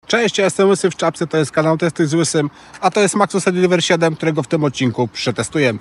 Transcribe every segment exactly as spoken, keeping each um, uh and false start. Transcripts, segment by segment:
Cześć, ja jestem Łysy w czapce, to jest kanał Testuj z Łysym, a to jest Maxus E-Delivery siedem, którego w tym odcinku przetestujemy.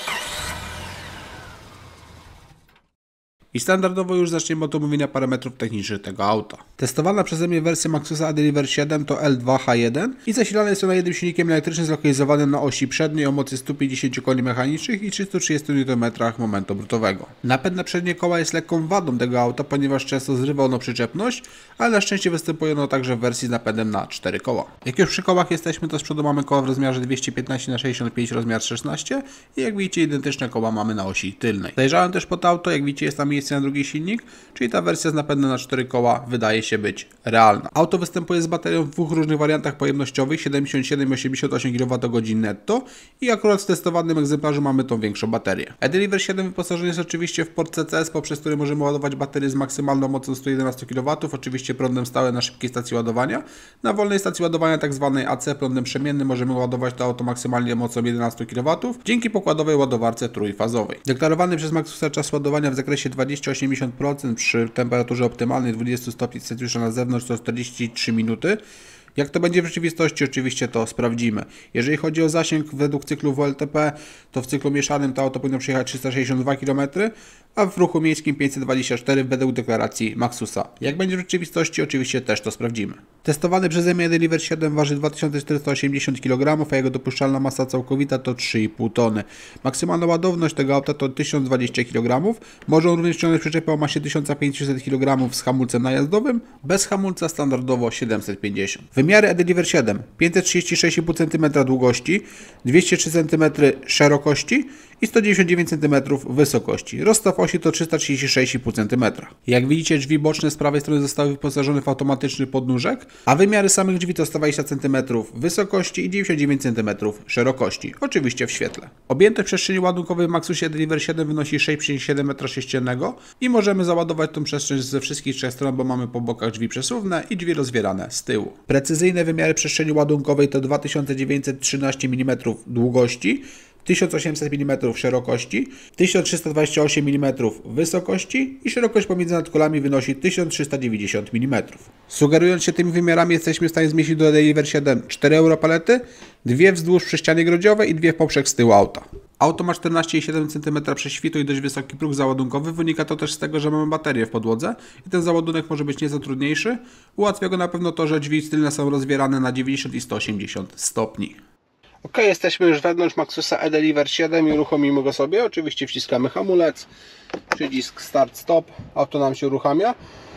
I standardowo już zaczniemy od omówienia parametrów technicznych tego auta. Testowana przeze mnie wersja Maxusa E-Delivery siedem to L dwa H jeden i zasilane jest ona jednym silnikiem elektrycznym zlokalizowanym na osi przedniej o mocy stu pięćdziesięciu koni mechanicznych i trzystu trzydziestu niutonmetrów momentu obrotowego. Napęd na przednie koła jest lekką wadą tego auta, ponieważ często zrywa ono przyczepność, ale na szczęście występuje ono także w wersji z napędem na cztery koła. Jak już przy kołach jesteśmy, to z przodu mamy koła w rozmiarze dwieście piętnaście na sześćdziesiąt pięć rozmiar szesnaście i jak widzicie identyczne koła mamy na osi tylnej. Zajrzałem też pod auto, jak widzicie jest tam miejsce na drugi silnik, czyli ta wersja z napędem na cztery koła wydaje się być realna. Auto występuje z baterią w dwóch różnych wariantach pojemnościowych siedemdziesiąt siedem i osiemdziesiąt osiem kilowatogodzin netto i akurat w testowanym egzemplarzu mamy tą większą baterię. E-Delivery siedem wyposażony jest oczywiście w port C C S, poprzez który możemy ładować baterię z maksymalną mocą stu jedenastu kilowatów, oczywiście prądem stałym na szybkiej stacji ładowania. Na wolnej stacji ładowania tzw. A C prądem przemiennym możemy ładować to auto maksymalnie mocą jedenastu kilowatów dzięki pokładowej ładowarce trójfazowej. Deklarowany przez Maxusa czas ładowania w zakresie dwadzieścia do osiemdziesięciu procent przy temperaturze optymalnej dwudziestu stopni Celsjusza na zewnątrz to czterdzieści trzy minuty. Jak to będzie w rzeczywistości, oczywiście to sprawdzimy. Jeżeli chodzi o zasięg według cyklu W L T P, to w cyklu mieszanym to auto powinno przejechać trzysta sześćdziesiąt dwa kilometry, a w ruchu miejskim pięćset dwadzieścia cztery według deklaracji Maxusa. Jak będzie w rzeczywistości, oczywiście też to sprawdzimy. Testowany przeze mnie E-Delivery siedem waży dwa tysiące czterysta osiemdziesiąt kilogramów, a jego dopuszczalna masa całkowita to trzy i pół tony. Maksymalna ładowność tego auta to tysiąc dwadzieścia kilogramów. Może on również ciągnąć przyczepę o masie tysiąc pięćset kilogramów z hamulcem najazdowym, bez hamulca standardowo siedemset pięćdziesiąt. Wymiary E-Delivery siedem: pięćset trzydzieści sześć i pół centymetra długości, dwieście trzy centymetry szerokości i sto dziewięćdziesiąt dziewięć centymetrów wysokości. Rozstaw osi to trzysta trzydzieści sześć i pół centymetra. Jak widzicie, drzwi boczne z prawej strony zostały wyposażone w automatyczny podnóżek, a wymiary samych drzwi to sto dwadzieścia centymetrów wysokości i dziewięćdziesiąt dziewięć centymetrów szerokości. Oczywiście w świetle. Objętość przestrzeni ładunkowej w Maxusie E-Delivery siedem wynosi sześć przecinek siedem metra sześciennego i możemy załadować tą przestrzeń ze wszystkich trzech stron, bo mamy po bokach drzwi przesuwne i drzwi rozwierane z tyłu. Precyzyjne wymiary przestrzeni ładunkowej to dwa tysiące dziewięćset trzynaście milimetrów długości, tysiąc osiemset milimetrów szerokości, tysiąc trzysta dwadzieścia osiem milimetrów wysokości i szerokość pomiędzy nadkolami wynosi tysiąc trzysta dziewięćdziesiąt milimetrów. Sugerując się tymi wymiarami, jesteśmy w stanie zmieścić do E-Delivery siedem cztery europalety, dwie wzdłuż przy ścianie grodziowej i dwie w poprzek z tyłu auta. Auto ma czternaście przecinek siedem centymetra prześwitu i dość wysoki próg załadunkowy. Wynika to też z tego, że mamy baterię w podłodze i ten załadunek może być nieco trudniejszy. Ułatwia go na pewno to, że drzwi tylne są rozwierane na dziewięćdziesiąt i sto osiemdziesiąt stopni. Ok, jesteśmy już wewnątrz Maxusa E-Delivery siedem i uruchomimy go sobie. Oczywiście wciskamy hamulec, przycisk start-stop, auto nam się uruchamia.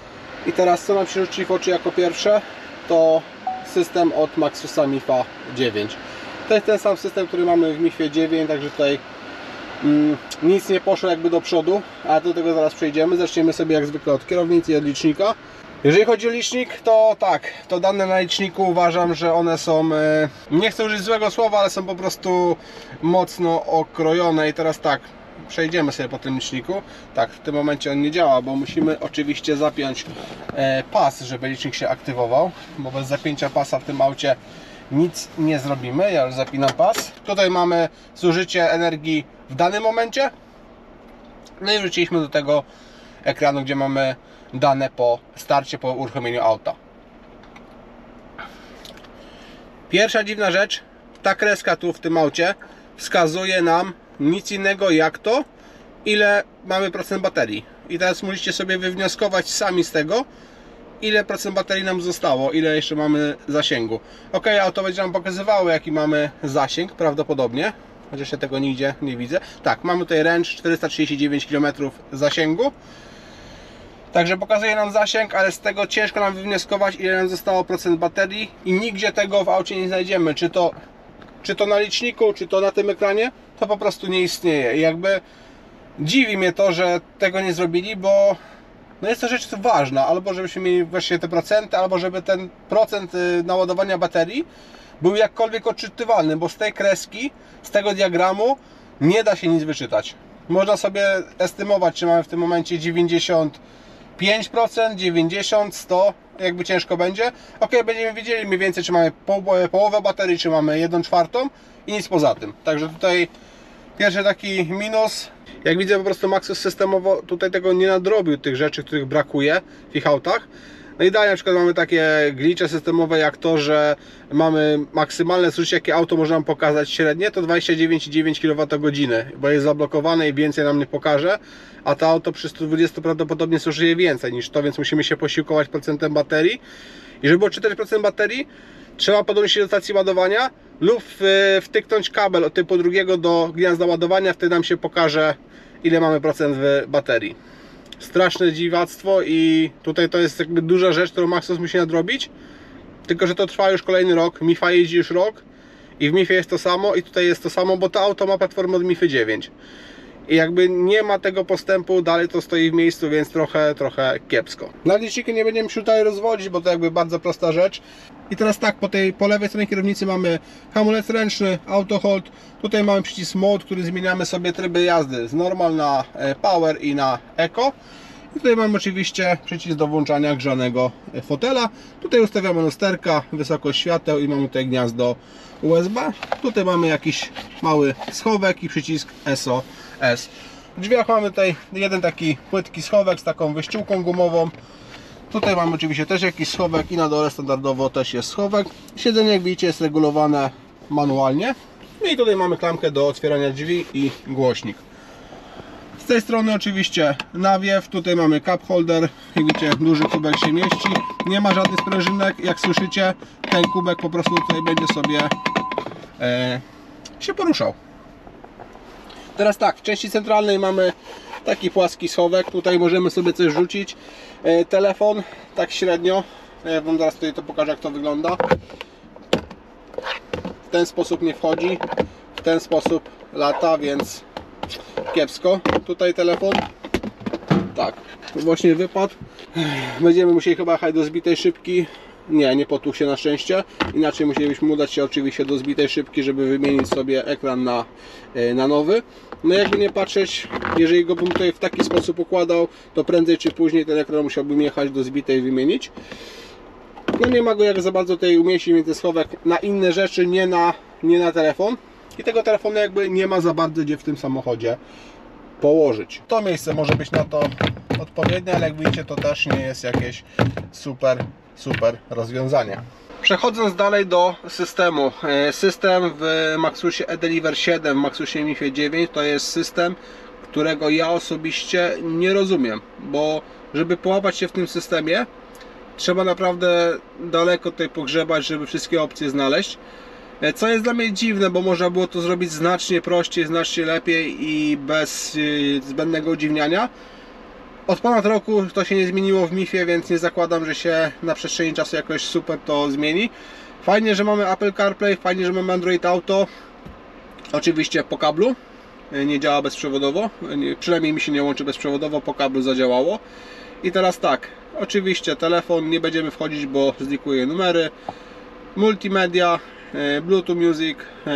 I teraz co nam się rzuci w oczy jako pierwsze, to system od Maxusa M I F A dziewięć. To jest ten sam system, który mamy w M I F ie dziewięć, także tutaj mm, nic nie poszło jakby do przodu, a do tego zaraz przejdziemy. Zaczniemy sobie jak zwykle od kierownicy i od licznika. Jeżeli chodzi o licznik, to tak, to dane na liczniku uważam, że one są, e, nie chcę użyć złego słowa, ale są po prostu mocno okrojone. I teraz tak, przejdziemy sobie po tym liczniku. Tak, w tym momencie on nie działa, bo musimy oczywiście zapiąć e, pas, żeby licznik się aktywował, bo bez zapięcia pasa w tym aucie nic nie zrobimy. Ja już zapinam pas. Tutaj mamy zużycie energii w danym momencie. No i wrzuciliśmy do tego ekranu, gdzie mamy dane po starcie, po uruchomieniu auta. Pierwsza dziwna rzecz, ta kreska tu w tym aucie wskazuje nam nic innego jak to, ile mamy procent baterii. I teraz musicie sobie wywnioskować sami z tego, ile procent baterii nam zostało, ile jeszcze mamy zasięgu. Ok, auto będzie nam pokazywało, jaki mamy zasięg prawdopodobnie, chociaż ja tego nigdzie nie widzę. Tak, mamy tutaj range czterysta trzydzieści dziewięć kilometrów zasięgu. Także pokazuje nam zasięg, ale z tego ciężko nam wywnioskować, ile nam zostało procent baterii i nigdzie tego w aucie nie znajdziemy. Czy to, czy to na liczniku, czy to na tym ekranie, to po prostu nie istnieje. I jakby dziwi mnie to, że tego nie zrobili, bo no jest to rzecz ważna, albo żebyśmy mieli właśnie te procenty, albo żeby ten procent naładowania baterii był jakkolwiek odczytywalny, bo z tej kreski, z tego diagramu nie da się nic wyczytać. Można sobie estymować, czy mamy w tym momencie dziewięćdziesiąt pięć procent, dziewięćdziesiąt, sto, jakby ciężko będzie. Ok, będziemy wiedzieli mniej więcej, czy mamy połowę baterii, czy mamy jedną czwartą i nic poza tym. Także tutaj pierwszy taki minus. Jak widzę, po prostu Maxus systemowo tutaj tego nie nadrobił, tych rzeczy, których brakuje w ich autach. No i dalej na przykład mamy takie glitche systemowe jak to, że mamy maksymalne zużycie, jakie auto może nam pokazać średnie, to dwadzieścia dziewięć przecinek dziewięć kilowatogodziny, bo jest zablokowane i więcej nam nie pokaże, a to auto przy stu dwudziestu prawdopodobnie zużyje więcej niż to, więc musimy się posiłkować procentem baterii. I żeby było cztery procent baterii, trzeba podłączyć się do stacji ładowania lub wtyknąć kabel od typu drugiego do gniazda ładowania, wtedy nam się pokaże, ile mamy procent w baterii. Straszne dziwactwo i tutaj to jest jakby duża rzecz, którą Maxus musi nadrobić, tylko że to trwa już kolejny rok, Mifa jeździ już rok i w Mifie jest to samo i tutaj jest to samo, bo to auto ma platformę od Mify dziewięć i jakby nie ma tego postępu, dalej to stoi w miejscu, więc trochę, trochę kiepsko. Na liczniku nie będziemy się tutaj rozwodzić, bo to jakby bardzo prosta rzecz. I teraz tak, po tej po lewej stronie kierownicy mamy hamulec ręczny, auto hold. Tutaj mamy przycisk mode, który zmieniamy sobie tryby jazdy z normal na power i na eco. I tutaj mamy oczywiście przycisk do włączania grzanego fotela. Tutaj ustawiamy lusterka, wysokość świateł i mamy tutaj gniazdo U S B. Tutaj mamy jakiś mały schowek i przycisk S O S. W drzwiach mamy tutaj jeden taki płytki schowek z taką wyściółką gumową. Tutaj mamy oczywiście też jakiś schowek i na dole standardowo też jest schowek. Siedzenie, jak widzicie, jest regulowane manualnie. I tutaj mamy klamkę do otwierania drzwi i głośnik. Z tej strony oczywiście nawiew, tutaj mamy cup holder, jak widzicie, duży kubek się mieści. Nie ma żadnych sprężynek, jak słyszycie, ten kubek po prostu tutaj będzie sobie e, się poruszał. Teraz tak, w części centralnej mamy taki płaski schowek, tutaj możemy sobie coś rzucić. E, telefon, tak średnio, ja wam zaraz tutaj to pokażę, jak to wygląda. W ten sposób nie wchodzi, w ten sposób lata, więc kiepsko. Tutaj telefon, tak, właśnie wypadł. Będziemy musieli chyba jechać do zbitej szybki. Nie, nie potłuchł się na szczęście. Inaczej musielibyśmy udać się oczywiście do zbitej szybki, żeby wymienić sobie ekran na, na nowy. No jakby nie patrzeć, jeżeli go bym tutaj w taki sposób układał, to prędzej czy później ten ekran musiałbym jechać do zbitej i wymienić. No nie ma go jak za bardzo tutaj umieścić, więc jest schowek na inne rzeczy, nie na, nie na telefon. I tego telefonu jakby nie ma za bardzo gdzie w tym samochodzie położyć. To miejsce może być na to odpowiednie, ale jak widzicie, to też nie jest jakieś super, super rozwiązanie. Przechodząc dalej do systemu. System w Maxusie eDeliver siedem, w Maxusie Mifie dziewięć to jest system, którego ja osobiście nie rozumiem, bo żeby połapać się w tym systemie, trzeba naprawdę daleko tutaj pogrzebać, żeby wszystkie opcje znaleźć. Co jest dla mnie dziwne, bo można było to zrobić znacznie prościej, znacznie lepiej i bez zbędnego udziwniania. Od ponad roku to się nie zmieniło w Mifie, więc nie zakładam, że się na przestrzeni czasu jakoś super to zmieni. Fajnie, że mamy Apple CarPlay, fajnie, że mamy Android Auto. Oczywiście po kablu, nie działa bezprzewodowo, przynajmniej mi się nie łączy bezprzewodowo, po kablu zadziałało. I teraz tak, oczywiście telefon nie będziemy wchodzić, bo zlikuje numery. Multimedia, Bluetooth Music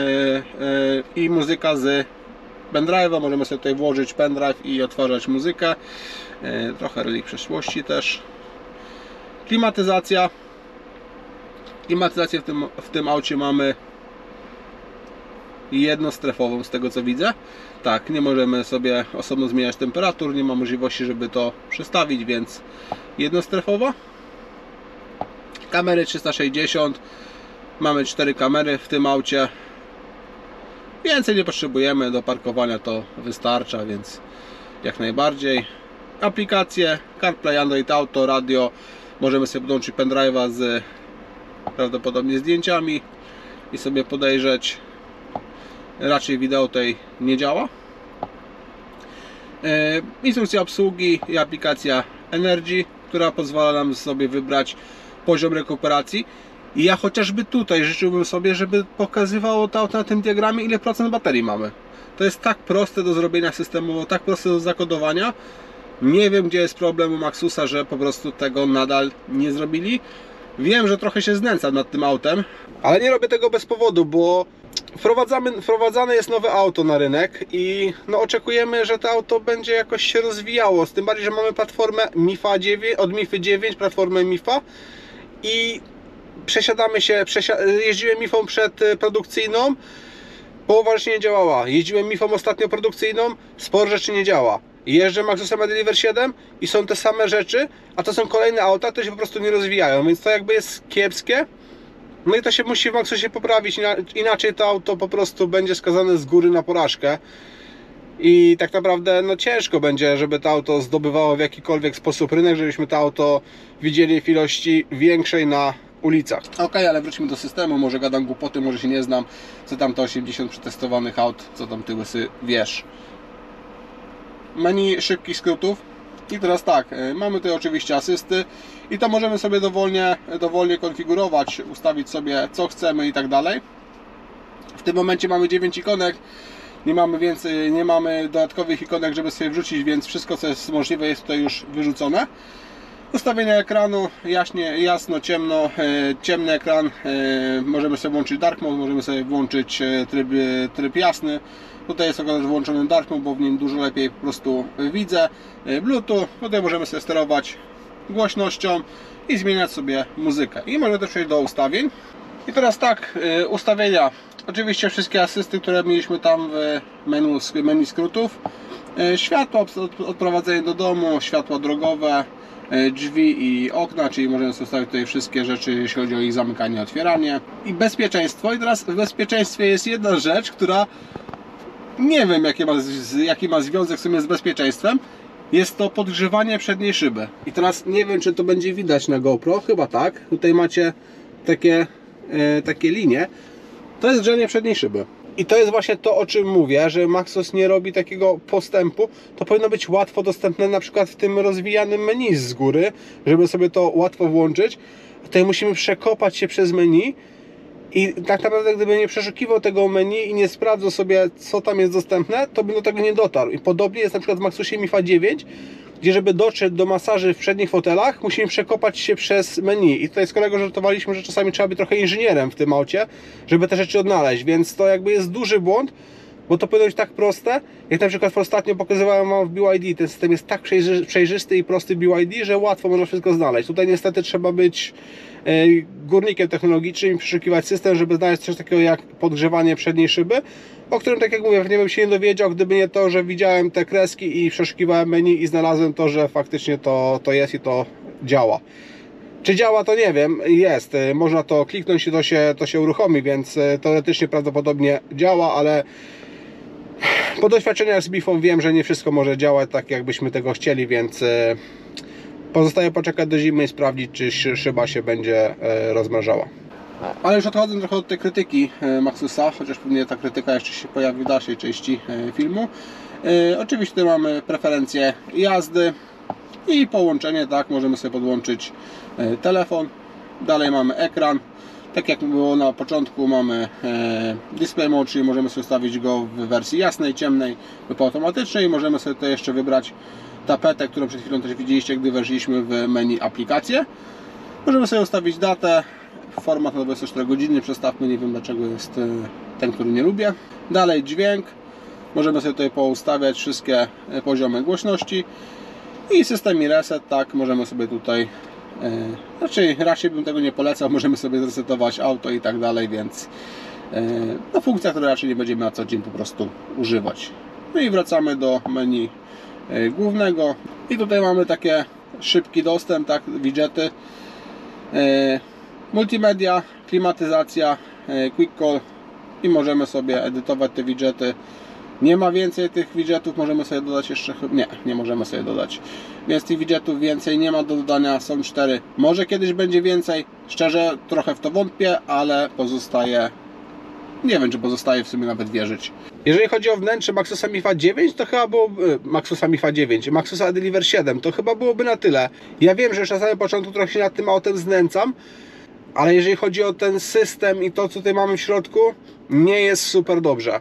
i muzyka z pendrive'a. Możemy sobie tutaj włożyć pendrive i odtwarzać muzykę. Trochę relik przeszłości też. Klimatyzacja. Klimatyzację w tym, w tym aucie mamy jednostrefową, z tego co widzę. Tak, nie możemy sobie osobno zmieniać temperatur, nie ma możliwości, żeby to przestawić, więc jednostrefowa. Kamery trzysta sześćdziesiąt. Mamy cztery kamery w tym aucie. Więcej nie potrzebujemy, do parkowania to wystarcza, więc jak najbardziej. Aplikacje CarPlay, Android Auto, radio. Możemy sobie podłączyć pendrive'a z prawdopodobnie zdjęciami i sobie podejrzeć. Raczej wideo tutaj nie działa. Instrukcja obsługi i aplikacja Energy, która pozwala nam sobie wybrać poziom rekuperacji. I ja chociażby tutaj życzyłbym sobie, żeby pokazywało to na tym diagramie, ile procent baterii mamy. To jest tak proste do zrobienia systemowo, tak proste do zakodowania. Nie wiem, gdzie jest problem u Maxusa, że po prostu tego nadal nie zrobili. Wiem, że trochę się znęcam nad tym autem, ale nie robię tego bez powodu, bo wprowadzamy, wprowadzane jest nowe auto na rynek i no, oczekujemy, że to auto będzie jakoś się rozwijało. Z tym bardziej, że mamy platformę Mifa dziewięć, od Mify dziewięć, platformę Mifa i przesiadamy się, przesia jeździłem Mifą przedprodukcyjną, połowa rzeczy nie działała. Jeździłem Mifą ostatnio produkcyjną, sporo rzeczy nie działa. jeżdżę Maxusem Deliver siedem i są te same rzeczy, a to są kolejne auta, które się po prostu nie rozwijają, więc to jakby jest kiepskie. No i to się musi w Maxusie poprawić, inaczej to auto po prostu będzie skazane z góry na porażkę. I tak naprawdę no ciężko będzie, żeby to auto zdobywało w jakikolwiek sposób rynek, żebyśmy to auto widzieli w ilości większej na ulicach. Ok, ale wróćmy do systemu, może gadam głupoty, może się nie znam, co tam to osiemdziesiąt przetestowanych aut, co tam ty łysy wiesz. Menu szybkich skrótów. I teraz tak, mamy tutaj oczywiście asysty i to możemy sobie dowolnie, dowolnie konfigurować, ustawić sobie co chcemy i tak dalej. W tym momencie mamy dziewięć ikonek, nie mamy więcej, nie mamy dodatkowych ikonek, żeby sobie wrzucić, więc wszystko co jest możliwe jest tutaj już wyrzucone. Ustawienie ekranu, jaśnie, jasno, ciemno, ciemny ekran, możemy sobie włączyć dark mode, możemy sobie włączyć tryb, tryb jasny. Tutaj jest akurat włączony dark mode, bo w nim dużo lepiej po prostu widzę. Bluetooth, tutaj możemy sobie sterować głośnością i zmieniać sobie muzykę. I możemy też przejść do ustawień. I teraz tak, ustawienia. Oczywiście wszystkie asysty, które mieliśmy tam w menu, menu skrótów. Światło, odprowadzenie do domu, światła drogowe, drzwi i okna, czyli możemy sobie ustawić tutaj wszystkie rzeczy, jeśli chodzi o ich zamykanie, otwieranie. I bezpieczeństwo. I teraz w bezpieczeństwie jest jedna rzecz, która nie wiem jaki ma, jaki ma związek w sumie z bezpieczeństwem. Jest to podgrzewanie przedniej szyby. I teraz nie wiem, czy to będzie widać na GoPro, chyba tak. Tutaj macie takie, e, takie linie. To jest grzanie przedniej szyby. I to jest właśnie to, o czym mówię, że Maxus nie robi takiego postępu. To powinno być łatwo dostępne na przykład w tym rozwijanym menu z góry, żeby sobie to łatwo włączyć. Tutaj musimy przekopać się przez menu i tak naprawdę gdyby nie przeszukiwał tego menu i nie sprawdzał sobie, co tam jest dostępne, to by do tego nie dotarł. I podobnie jest na przykład w Maxusie MIFA dziewięć, gdzie żeby dotrzeć do masaży w przednich fotelach, musimy przekopać się przez menu. I tutaj z kolegą żartowaliśmy, że czasami trzeba być trochę inżynierem w tym aucie, żeby te rzeczy odnaleźć, więc to jakby jest duży błąd, bo to powinno być tak proste, jak na przykład ostatnio pokazywałem wam w B Y D. Ten system jest tak przejrzysty i prosty B Y D, że łatwo można wszystko znaleźć. Tutaj niestety trzeba być górnikiem technologicznym i przeszukiwać system, żeby znaleźć coś takiego jak podgrzewanie przedniej szyby, o którym, tak jak mówię, nie bym się nie dowiedział, gdyby nie to, że widziałem te kreski i przeszukiwałem menu i znalazłem to, że faktycznie to, to jest i to działa. Czy działa, to nie wiem, jest, można to kliknąć i to się, to się uruchomi, więc teoretycznie prawdopodobnie działa, ale po doświadczeniach z bifą wiem, że nie wszystko może działać tak, jakbyśmy tego chcieli, więc pozostaje poczekać do zimy i sprawdzić, czy szyba się będzie rozmrażała. Ale już odchodzę trochę od tej krytyki Maxusa, chociaż pewnie ta krytyka jeszcze się pojawi w dalszej części filmu. Oczywiście tutaj mamy preferencje jazdy i połączenie, tak, możemy sobie podłączyć telefon. Dalej mamy ekran. Tak jak było na początku, mamy display mode, czyli możemy sobie ustawić go w wersji jasnej, ciemnej lub automatycznej. Możemy sobie tutaj jeszcze wybrać tapetę, którą przed chwilą też widzieliście, gdy weszliśmy w menu aplikację. Możemy sobie ustawić datę, format na dwadzieścia cztery godziny, przestawmy, nie wiem dlaczego jest ten, który nie lubię. Dalej dźwięk, możemy sobie tutaj poustawiać wszystkie poziomy głośności i system i reset, tak, możemy sobie tutaj, yy, raczej, raczej bym tego nie polecał, możemy sobie zresetować auto i tak dalej, więc yy, no, funkcja, która raczej nie będziemy na co dzień po prostu używać. No i wracamy do menu yy, głównego i tutaj mamy takie szybki dostęp, tak, widgety, yy, multimedia, klimatyzacja, yy, quick call i możemy sobie edytować te widgety. Nie ma więcej tych widgetów, możemy sobie dodać jeszcze, nie, nie możemy sobie dodać, więc tych widgetów więcej nie ma do dodania, są cztery, może kiedyś będzie więcej, szczerze trochę w to wątpię, ale pozostaje, nie wiem czy pozostaje w sumie nawet wierzyć. Jeżeli chodzi o wnętrze Maxusa MIFA dziewięć, to chyba było, Maxusa MIFA dziewięć, Maxusa Deliver siedem, to chyba byłoby na tyle. Ja wiem, że już na samym początku trochę się nad tym autem znęcam, ale jeżeli chodzi o ten system i to co tutaj mamy w środku, nie jest super dobrze.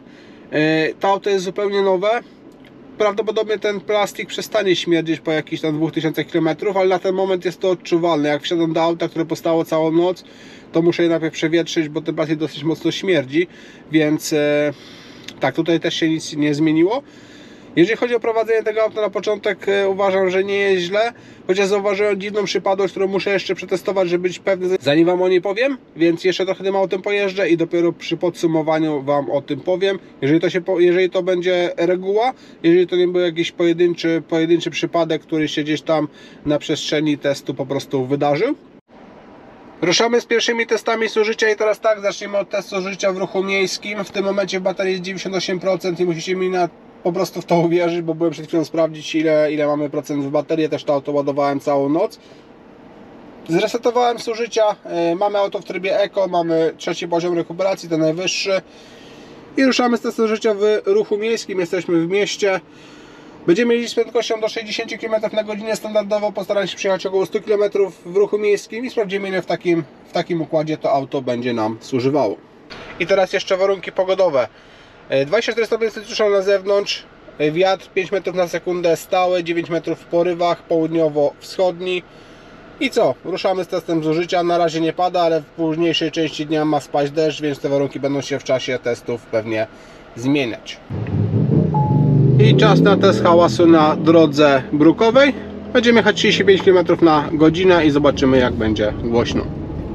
To auto jest zupełnie nowe. Prawdopodobnie ten plastik przestanie śmierdzieć po jakichś tam dwóch tysiącach kilometrów, ale na ten moment jest to odczuwalne. Jak wsiadam do auta, które postało całą noc, to muszę je najpierw przewietrzyć, bo ten plastik dosyć mocno śmierdzi. Więc tak, tutaj też się nic nie zmieniło. Jeżeli chodzi o prowadzenie tego auta, na początek uważam, że nie jest źle, chociaż zauważyłem dziwną przypadłość, którą muszę jeszcze przetestować, żeby być pewny, zanim Wam o niej powiem, więc jeszcze trochę tym autem pojeżdżę i dopiero przy podsumowaniu Wam o tym powiem. Jeżeli to, się, jeżeli to będzie reguła, jeżeli to nie był jakiś pojedynczy, pojedynczy przypadek, który się gdzieś tam na przestrzeni testu po prostu wydarzył. Ruszamy z pierwszymi testami zużycia i teraz tak, zacznijmy od testu zużycia w ruchu miejskim. W tym momencie w baterii jest dziewięćdziesiąt osiem procent i musicie mi na, po prostu w to uwierzyć, bo byłem przed chwilą sprawdzić ile, ile mamy procent w baterii. Też to auto ładowałem całą noc. Zresetowałem zużycia, mamy auto w trybie Eco, mamy trzeci poziom rekuperacji, ten najwyższy. I ruszamy z testu zużycia w ruchu miejskim, jesteśmy w mieście. Będziemy jeździć z prędkością do sześćdziesiąt kilometrów na godzinę standardowo, postaram się przyjechać około sto kilometrów w ruchu miejskim i sprawdzimy, ile w takim, w takim układzie to auto będzie nam służywało. I teraz jeszcze warunki pogodowe. dwadzieścia cztery stopnie susza na zewnątrz, wiatr pięć metrów na sekundę stały, dziewięć metrów w porywach, południowo-wschodni. I co? Ruszamy z testem zużycia, na razie nie pada, ale w późniejszej części dnia ma spaść deszcz, więc te warunki będą się w czasie testów pewnie zmieniać. I czas na test hałasu na drodze brukowej. Będziemy jechać trzydzieści pięć kilometrów na godzinę i zobaczymy, jak będzie głośno.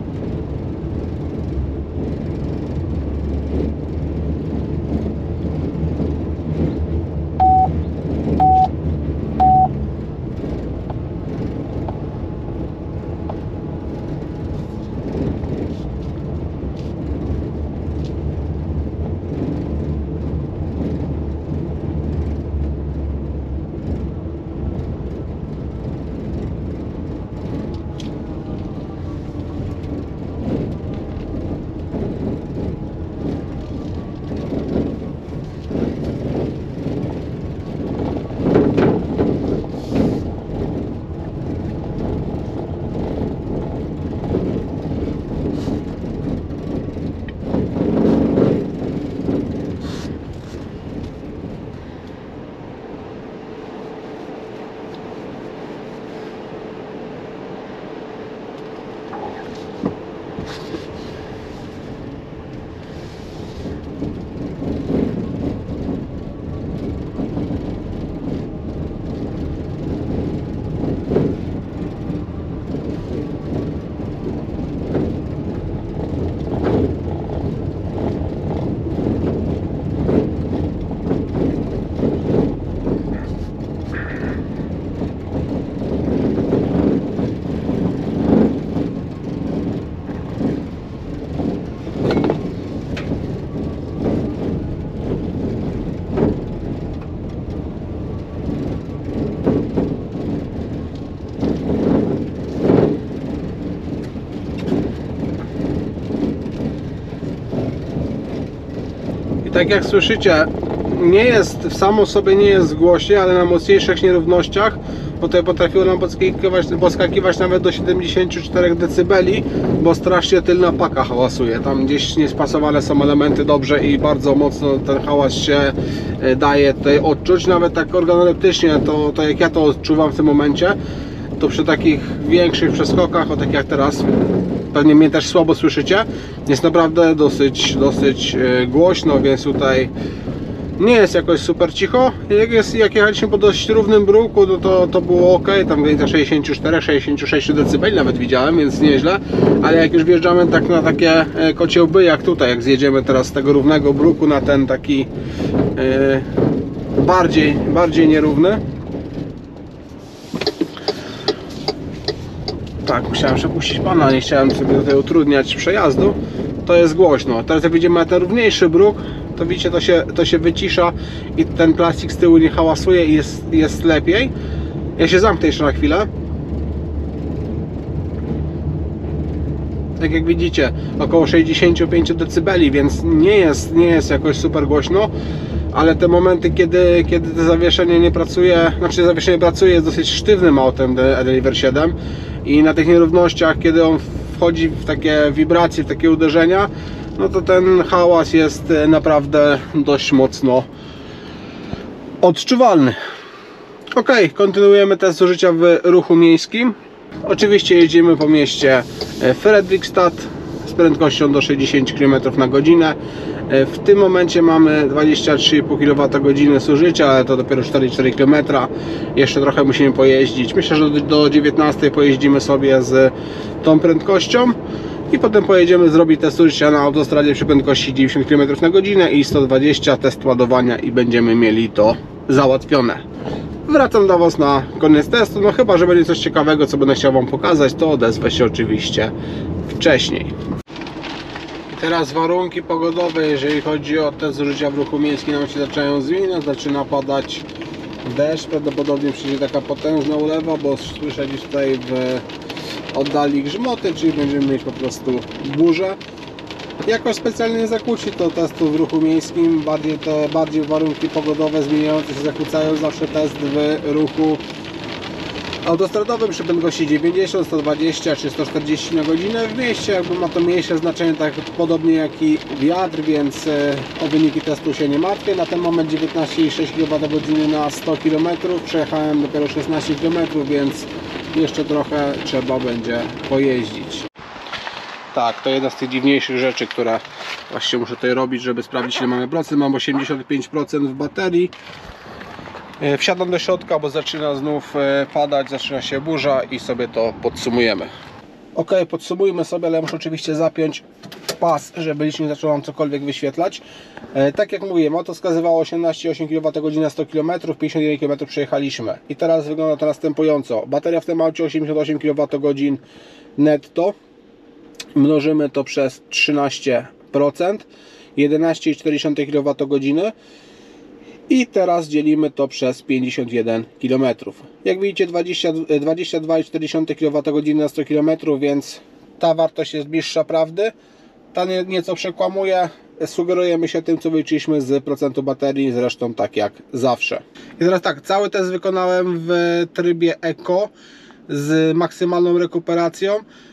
I tak jak słyszycie, nie jest, samo sobie nie jest głośniej, ale na mocniejszych nierównościach tutaj potrafiło nam podskakiwać, podskakiwać nawet do siedemdziesięciu czterech decybeli, bo strasznie tylna paka hałasuje. Tam gdzieś niespasowane są elementy dobrze i bardzo mocno ten hałas się daje tutaj odczuć. Nawet tak organoleptycznie, to, to jak ja to odczuwam w tym momencie, to przy takich większych przeskokach, o tak jak teraz, pewnie mnie też słabo słyszycie, jest naprawdę dosyć, dosyć głośno, więc tutaj nie jest jakoś super cicho. Jak, jest, jak jechaliśmy po dość równym bruku, to, to, to było ok, tam do sześćdziesiąt cztery sześćdziesiąt sześć decybeli nawet widziałem, więc nieźle, ale jak już wjeżdżamy tak na takie kociołby jak tutaj, jak zjedziemy teraz z tego równego bruku na ten taki yy, bardziej, bardziej nierówny. Tak, musiałem przepuścić pana, nie chciałem sobie tutaj utrudniać przejazdu. To jest głośno. Teraz jak widzimy na ten równiejszy bruk, to widzicie, to się, to się wycisza i ten plastik z tyłu nie hałasuje i jest, jest lepiej. Ja się zamknę jeszcze na chwilę. Tak jak widzicie, około sześćdziesiąt pięć decybeli, więc nie jest, nie jest jakoś super głośno. Ale te momenty, kiedy, kiedy to zawieszenie nie pracuje, znaczy zawieszenie pracuje, jest dosyć sztywnym autem Deliver siedem i na tych nierównościach, kiedy on wchodzi w takie wibracje, w takie uderzenia, no to ten hałas jest naprawdę dość mocno odczuwalny. Ok, kontynuujemy test zużycia w ruchu miejskim. Oczywiście jeździmy po mieście Fredrikstad, z prędkością do sześćdziesięciu kilometrów na godzinę. W tym momencie mamy dwadzieścia trzy i pół kilowatogodziny zużycia, ale to dopiero cztery i cztery kilometry. Jeszcze trochę musimy pojeździć. Myślę, że do dziewiętnastej pojeździmy sobie z tą prędkością i potem pojedziemy zrobić test zużycia na autostradzie przy prędkości dziewięćdziesiąt kilometrów na godzinę i sto dwadzieścia, test ładowania, i będziemy mieli to załatwione. Wracam do Was na koniec testu, no chyba że będzie coś ciekawego, co będę chciał Wam pokazać, to odezwę się oczywiście wcześniej. I teraz warunki pogodowe, jeżeli chodzi o test zużycia w ruchu miejskim, nam się zaczynają zmieniać, zaczyna padać deszcz, prawdopodobnie przyjdzie taka potężna ulewa, bo słyszę gdzieś tutaj w oddali grzmoty, czyli będziemy mieć po prostu burzę. Jakoś specjalnie nie zakłóci to testu w ruchu miejskim, bardziej te bardziej warunki pogodowe zmieniające się zakłócają zawsze test w ruchu autostradowym przy prędkości dziewięćdziesiąt, sto dwadzieścia czy sto czterdzieści na godzinę. W mieście jakby ma to mniejsze znaczenie, tak podobnie jak i wiatr, więc o wyniki testu się nie martwię. Na ten moment dziewiętnaście i sześć kilowatogodzin na sto kilometrów, przejechałem dopiero szesnaście kilometrów, więc jeszcze trochę trzeba będzie pojeździć. Tak, to jedna z tych dziwniejszych rzeczy, które właśnie muszę tutaj robić, żeby sprawdzić, ile mamy procent. Mam osiemdziesiąt pięć procent w baterii. Wsiadam do środka, bo zaczyna znów padać, zaczyna się burza i sobie to podsumujemy. Ok, podsumujmy sobie, ale muszę oczywiście zapiąć pas, żeby licznik zaczął nam cokolwiek wyświetlać. Tak jak mówiłem, auto wskazywało osiemnaście i osiem kilowatogodzin na sto kilometrów, pięćdziesiąt jeden kilometrów przejechaliśmy. I teraz wygląda to następująco. Bateria w tym aucie osiemdziesiąt osiem kilowatogodzin netto. Mnożymy to przez trzynaście procent, jedenaście i cztery kilowatogodziny. I teraz dzielimy to przez pięćdziesiąt jeden kilometrów. Jak widzicie, dwadzieścia dwa i cztery kilowatogodziny na sto kilometrów, więc ta wartość jest bliższa prawdy. Ta nieco przekłamuje. Sugerujemy się tym, co wyliczyliśmy z procentu baterii, zresztą tak jak zawsze. I teraz tak, cały test wykonałem w trybie Eco z maksymalną rekuperacją.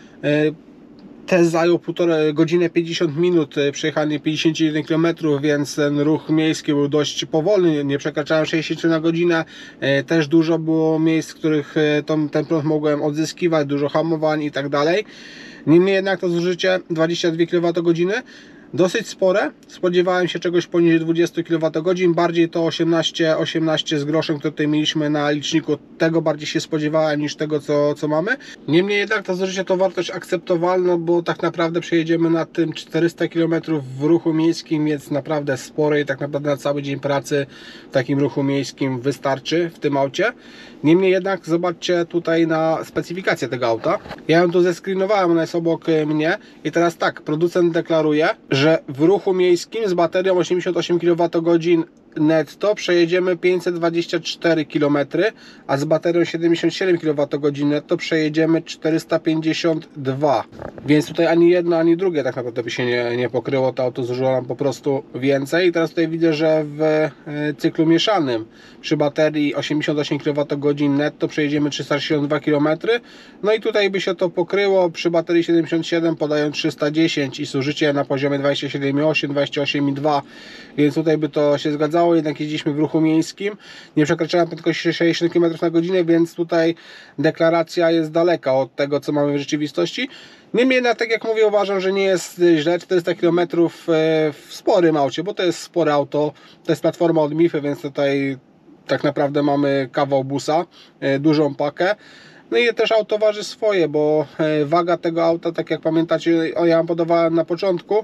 Test zajął półtorej godziny, pięćdziesiąt minut, przejechanie pięćdziesiąt jeden kilometrów, więc ten ruch miejski był dość powolny, nie przekraczałem sześćdziesiąt na godzinę. Też dużo było miejsc, w których tą, ten prąd mogłem odzyskiwać, dużo hamowań i tak dalej. Niemniej jednak to zużycie dwadzieścia dwie kilowatogodziny dosyć spore. Spodziewałem się czegoś poniżej dwudziestu kilowatogodzin, bardziej to osiemnaście, osiemnaście z groszem, które tutaj mieliśmy na liczniku, tego bardziej się spodziewałem niż tego, co, co mamy. Niemniej jednak to zużycie to wartość akceptowalna, bo tak naprawdę przejedziemy na tym czterysta kilometrów w ruchu miejskim, więc naprawdę spore i tak naprawdę na cały dzień pracy w takim ruchu miejskim wystarczy w tym aucie. Niemniej jednak zobaczcie tutaj na specyfikację tego auta. Ja ją tu zescreenowałem, ona jest obok mnie i teraz tak, producent deklaruje, że w ruchu miejskim z baterią osiemdziesiąt osiem kilowatogodzin netto przejedziemy pięćset dwadzieścia cztery kilometry, a z baterią siedemdziesiąt siedem kilowatogodzin netto przejedziemy czterysta pięćdziesiąt dwa. Więc tutaj ani jedno, ani drugie tak naprawdę by się nie, nie pokryło. To auto zużyło nam po prostu więcej. I teraz tutaj widzę, że w cyklu mieszanym przy baterii osiemdziesiąt osiem kilowatogodzin netto przejedziemy trzysta sześćdziesiąt dwa kilometry. No i tutaj by się to pokryło przy baterii siedemdziesiąt siedem, podają trzysta dziesięć i zużycie na poziomie dwadzieścia siedem i osiem, dwadzieścia osiem i dwa. Więc tutaj by to się zgadzało. Jednak jeździliśmy w ruchu miejskim, nie przekraczałem prędkości sześćdziesiąt kilometrów na godzinę, więc tutaj deklaracja jest daleka od tego, co mamy w rzeczywistości. Niemniej jednak, tak jak mówię, uważam, że nie jest źle. Czterysta kilometrów w sporym aucie, bo to jest spore auto, to jest platforma od Mify, więc tutaj tak naprawdę mamy kawał busa, dużą pakę. No i też auto waży swoje, bo waga tego auta, tak jak pamiętacie, ja wam podawałem na początku,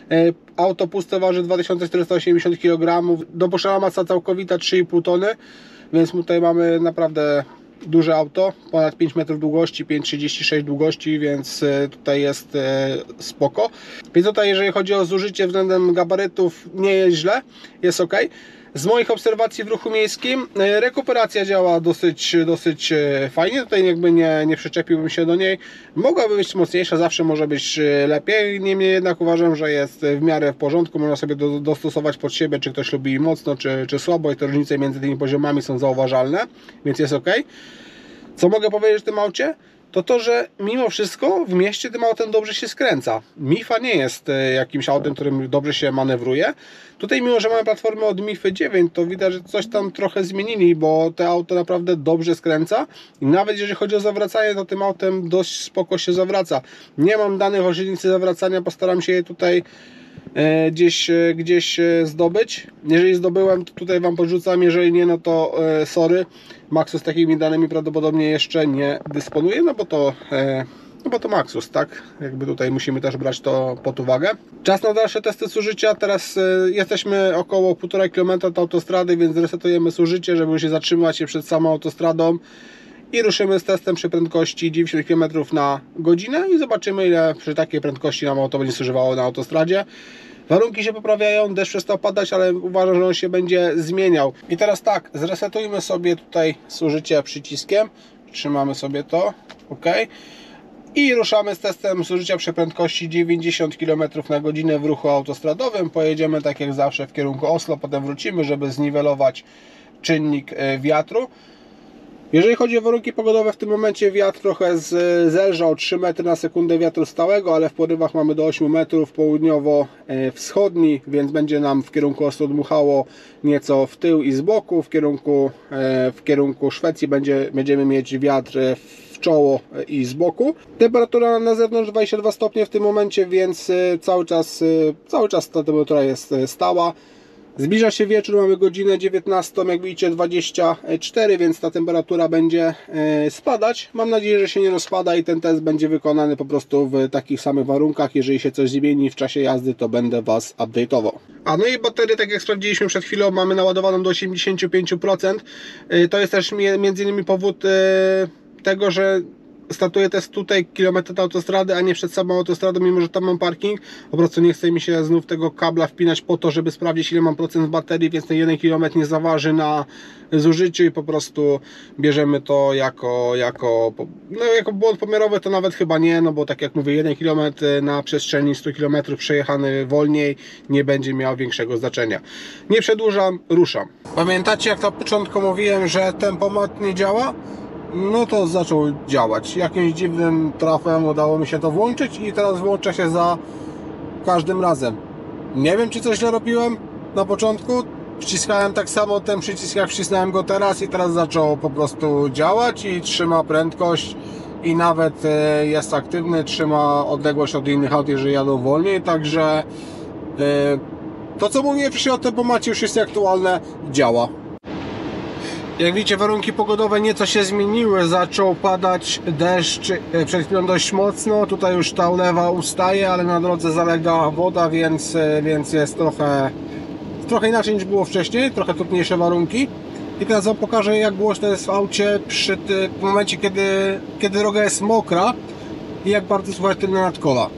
auto puste waży dwa tysiące czterysta osiemdziesiąt kilogramów, dopuszczalna masa całkowita trzy i pół tony, więc tutaj mamy naprawdę duże auto, ponad pięć metrów długości, pięć trzydzieści sześć długości, więc tutaj jest spoko. Więc tutaj, jeżeli chodzi o zużycie względem gabarytów, nie jest źle, jest ok. Z moich obserwacji w ruchu miejskim rekuperacja działa dosyć, dosyć fajnie, tutaj jakby nie, nie przyczepiłbym się do niej. Mogłaby być mocniejsza, zawsze może być lepiej, niemniej jednak uważam, że jest w miarę w porządku, można sobie do, dostosować pod siebie, czy ktoś lubi mocno, czy, czy słabo i te różnice między tymi poziomami są zauważalne, więc jest ok. Co mogę powiedzieć o tym aucie? to to, że mimo wszystko w mieście tym autem dobrze się skręca. Mifa nie jest jakimś autem, którym dobrze się manewruje. Tutaj mimo, że mamy platformę od Mify dziewięć, to widać, że coś tam trochę zmienili, bo to auto naprawdę dobrze skręca i nawet jeżeli chodzi o zawracanie, to tym autem dość spoko się zawraca. Nie mam danych o średnicy zawracania, postaram się je tutaj e, gdzieś, e, gdzieś zdobyć. Jeżeli zdobyłem, to tutaj Wam podrzucam, jeżeli nie, no to e, sorry. Maxus takimi danymi prawdopodobnie jeszcze nie dysponuje, no bo to... E, No bo to Maxus, tak? Jakby tutaj musimy też brać to pod uwagę. Czas na dalsze testy zużycia. Teraz y, jesteśmy około półtora kilometra do autostrady, więc resetujemy zużycie, żeby się zatrzymać się przed samą autostradą. I ruszymy z testem przy prędkości dziewięćdziesiąt kilometrów na godzinę i zobaczymy, ile przy takiej prędkości nam auto będzie zużywało na autostradzie. Warunki się poprawiają, deszcz przestał padać, ale uważam, że on się będzie zmieniał. I teraz tak, zresetujmy sobie tutaj zużycie przyciskiem. Trzymamy sobie to, ok. I ruszamy z testem zużycia przy prędkości dziewięćdziesiąt kilometrów na godzinę w ruchu autostradowym. Pojedziemy tak jak zawsze w kierunku Oslo, potem wrócimy, żeby zniwelować czynnik wiatru. Jeżeli chodzi o warunki pogodowe, w tym momencie wiatr trochę zelża o trzy metry na sekundę wiatru stałego, ale w porywach mamy do ośmiu metrów, południowo-wschodni, więc będzie nam w kierunku Oslo dmuchało nieco w tył i z boku. W kierunku, w kierunku Szwecji będzie, będziemy mieć wiatr w czoło i z boku. Temperatura na zewnątrz dwadzieścia dwa stopnie w tym momencie, więc cały czas, cały czas ta temperatura jest stała. Zbliża się wieczór, mamy godzinę dziewiętnastą, jak widzicie dwadzieścia cztery, więc ta temperatura będzie spadać. Mam nadzieję, że się nie rozpada i ten test będzie wykonany po prostu w takich samych warunkach. Jeżeli się coś zmieni w czasie jazdy, to będę Was update'ował. A no i baterię, tak jak sprawdziliśmy przed chwilą, mamy naładowaną do osiemdziesięciu pięciu procent. To jest też między innymi powód tego, że startuję test tutaj kilometr od autostrady, a nie przed samą autostradą, mimo że tam mam parking. Po prostu nie chce mi się znów tego kabla wpinać po to, żeby sprawdzić, ile mam procent baterii, więc ten jeden kilometr nie zaważy na zużyciu i po prostu bierzemy to jako, jako, no jako błąd pomiarowy. To nawet chyba nie, no bo tak jak mówię, jeden kilometr na przestrzeni stu kilometrów przejechany wolniej nie będzie miał większego znaczenia. Nie przedłużam, ruszam. Pamiętacie, jak na początku mówiłem, że tempomat nie działa? No to zaczął działać. Jakimś dziwnym trafem udało mi się to włączyć i teraz włącza się za każdym razem. Nie wiem, czy coś źle robiłem na początku. Wciskałem tak samo ten przycisk, jak wcisnąłem go teraz i teraz zaczął po prostu działać i trzyma prędkość i nawet jest aktywny, trzyma odległość od innych aut, jeżeli jadą wolniej, także to, co mówiłem wcześniej o tempomacie, już jest aktualne, działa. Jak widzicie, warunki pogodowe nieco się zmieniły, zaczął padać deszcz przed chwilą dość mocno, tutaj już ta ulewa ustaje, ale na drodze zalega woda, więc, więc jest trochę, trochę inaczej niż było wcześniej, trochę trudniejsze warunki. I teraz Wam pokażę, jak głośno jest w aucie przy tym, w momencie, kiedy, kiedy droga jest mokra i jak bardzo słychać tylne nadkola.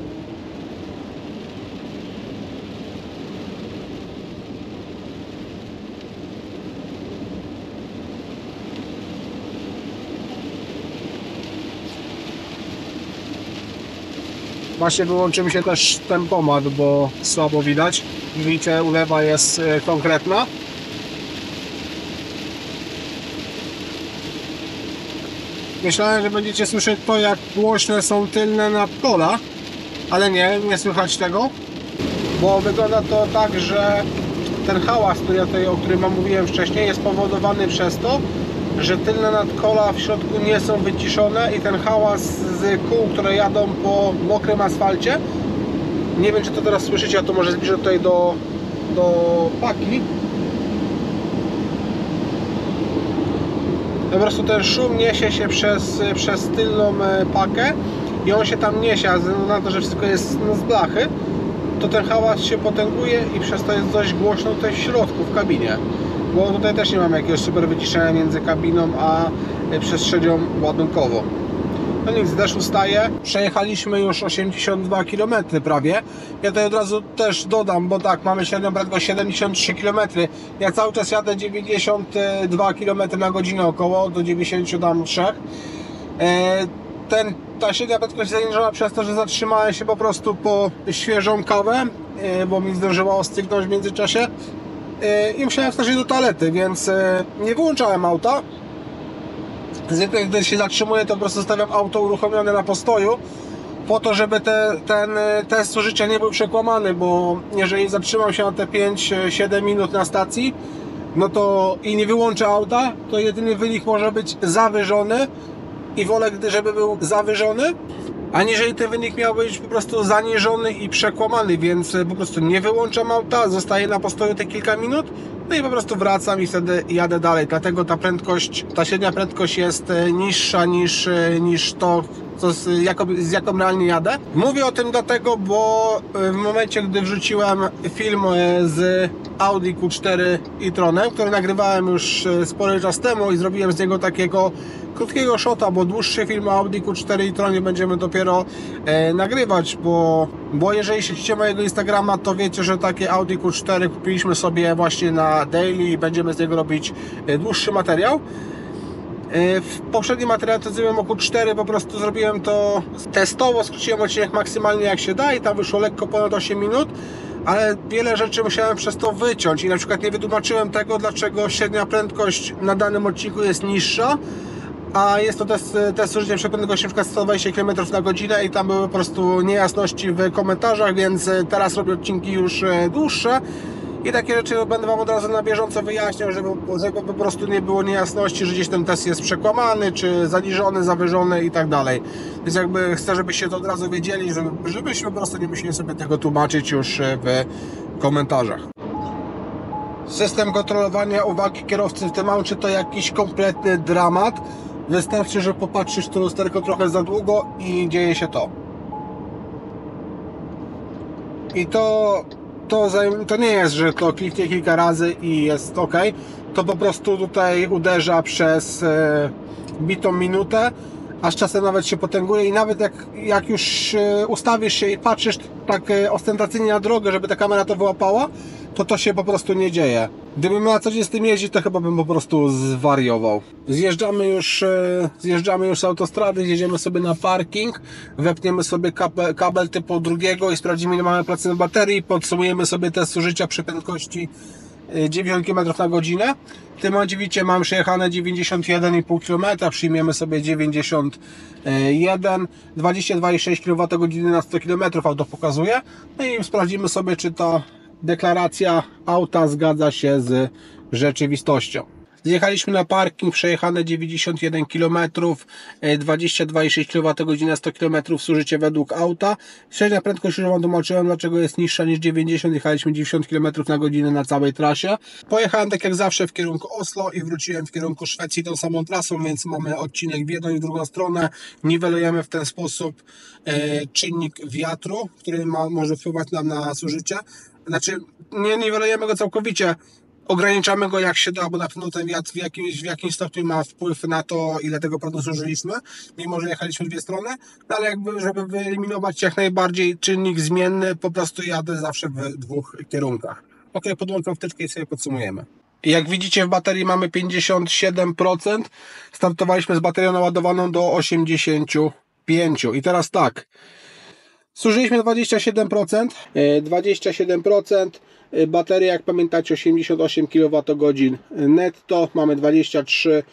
Właśnie wyłączymy się też tempomat, bo słabo widać. Widzicie, ulewa jest konkretna. Myślałem, że będziecie słyszeć to, jak głośne są tylne nadkola, ale nie, nie słychać tego, bo wygląda to tak, że ten hałas, który ja tutaj, o którym wam mówiłem wcześniej, jest spowodowany przez to, że tylne nadkola w środku nie są wyciszone i ten hałas z kół, które jadą po mokrym asfalcie, nie wiem, czy to teraz słyszycie, a to może zbliżę tutaj do, do paki. Po prostu ten szum niesie się przez, przez tylną pakę i on się tam niesie, a ze względu na to, że wszystko jest no, z blachy, to ten hałas się potęguje i przez to jest dość głośno tutaj w środku, w kabinie. Bo tutaj też nie mamy jakiegoś super wyciszenia między kabiną a przestrzenią ładunkową. No nic, deszcz ustaje. Przejechaliśmy już osiemdziesiąt dwa kilometry prawie. Ja tutaj od razu też dodam, bo tak, mamy średnią prędkość siedemdziesiąt trzy kilometry. Ja cały czas jadę dziewięćdziesiąt dwa kilometry na godzinę około, do dziewięćdziesięciu trzy. Ten, ta średnia prędkość zaniżona przez to, że zatrzymałem się po prostu po świeżą kawę, bo mi zdążyło ostygnąć w międzyczasie. I musiałem wstać do toalety, więc nie wyłączałem auta. Zwykle gdy się zatrzymuję, to po prostu stawiam auto uruchomione na postoju, po to, żeby te, ten test zużycia nie był przekłamany, bo jeżeli zatrzymam się na te pięć siedem minut na stacji, no to i nie wyłączę auta, to jedyny wynik może być zawyżony i wolę, gdy żeby był zawyżony, aniżeli ten wynik miał być po prostu zaniżony i przekłamany, więc po prostu nie wyłączam auta, zostaję na postoju te kilka minut, no i po prostu wracam i wtedy jadę dalej. Dlatego ta prędkość, ta średnia prędkość jest niższa niż, niż to, co z, jaką, z jaką realnie jadę. Mówię o tym dlatego, bo w momencie, gdy wrzuciłem film z Audi Q cztery e-tronem, który nagrywałem już spory czas temu i zrobiłem z niego takiego krótkiego shota, bo dłuższy film o Audi Q cztery e-tronie będziemy dopiero e, nagrywać, bo, bo jeżeli śledzicie mojego Instagrama, to wiecie, że takie Audi Q cztery kupiliśmy sobie właśnie na daily i będziemy z niego robić e, dłuższy materiał. E, w poprzednim materiale to zrobiłem o Q cztery, po prostu zrobiłem to testowo, skróciłem odcinek maksymalnie jak się da i tam wyszło lekko ponad osiem minut, ale wiele rzeczy musiałem przez to wyciąć i na przykład nie wytłumaczyłem tego, dlaczego średnia prędkość na danym odcinku jest niższa, a jest to test, test zużycia przy prędkości np. sto dwadzieścia kilometrów na godzinę i tam były po prostu niejasności w komentarzach, więc teraz robię odcinki już dłuższe i takie rzeczy będę Wam od razu na bieżąco wyjaśniał, żeby, żeby po prostu nie było niejasności, że gdzieś ten test jest przekłamany, czy zaniżony, zawyżony i tak dalej. Więc jakby chcę, żebyście to od razu wiedzieli, żeby, żebyśmy po prostu nie musieli sobie tego tłumaczyć już w komentarzach. System kontrolowania uwagi kierowcy w tym aucie to jakiś kompletny dramat. Wystarczy, że popatrzysz w to lusterko trochę za długo i dzieje się to. I to, to, to nie jest, że to kliknie kilka razy i jest ok. To po prostu tutaj uderza przez e, bitą minutę, aż czasem nawet się potęguje i nawet jak, jak już ustawisz się i patrzysz tak ostentacyjnie na drogę, żeby ta kamera to wyłapała, to to się po prostu nie dzieje. Gdybym na co dzień z tym jeździć, to chyba bym po prostu zwariował. Zjeżdżamy już, zjeżdżamy już z autostrady, jedziemy sobie na parking, wepniemy sobie kabel, kabel typu drugiego i sprawdzimy, ile mamy procent baterii, podsumujemy sobie test zużycia przy prędkości dziewięćdziesiąt kilometrów na godzinę. W tym momencie widzicie, mam przejechane dziewięćdziesiąt jeden i pół kilometra, przyjmiemy sobie dziewięćdziesiąt jeden, dwadzieścia dwa i sześć kilowatogodzin na sto kilometrów auto pokazuje. No i sprawdzimy sobie, czy ta deklaracja auta zgadza się z rzeczywistością. Zjechaliśmy na parking, przejechane dziewięćdziesiąt jeden kilometrów, dwadzieścia dwa i sześć kilowatogodzin na sto kilometrów zużycie według auta. Średnia prędkość już Wam tłumaczyłem, dlaczego jest niższa niż dziewięćdziesiąt. Jechaliśmy dziewięćdziesiąt kilometrów na godzinę na całej trasie. Pojechałem tak jak zawsze w kierunku Oslo i wróciłem w kierunku Szwecji tą samą trasą, więc mamy odcinek w jedną i w drugą stronę. Niwelujemy w ten sposób e, czynnik wiatru, który ma, może wpływać nam na zużycie. Znaczy, nie niwelujemy go całkowicie, ograniczamy go jak się da, bo na pewno ten wiatr w jakimś, w jakimś stopniu ma wpływ na to, ile tego prądu zużyliśmy, mimo że jechaliśmy w dwie strony, no ale jakby, żeby wyeliminować jak najbardziej czynnik zmienny, po prostu jadę zawsze w dwóch kierunkach. Ok, podłączam wtyczkę i sobie podsumujemy. Jak widzicie, w baterii mamy pięćdziesiąt siedem procent, startowaliśmy z baterią naładowaną do osiemdziesięciu pięciu i teraz tak, zużyliśmy dwadzieścia siedem procent, dwadzieścia siedem procent, bateria, jak pamiętacie, osiemdziesiąt osiem kilowatogodzin netto, mamy dwadzieścia trzy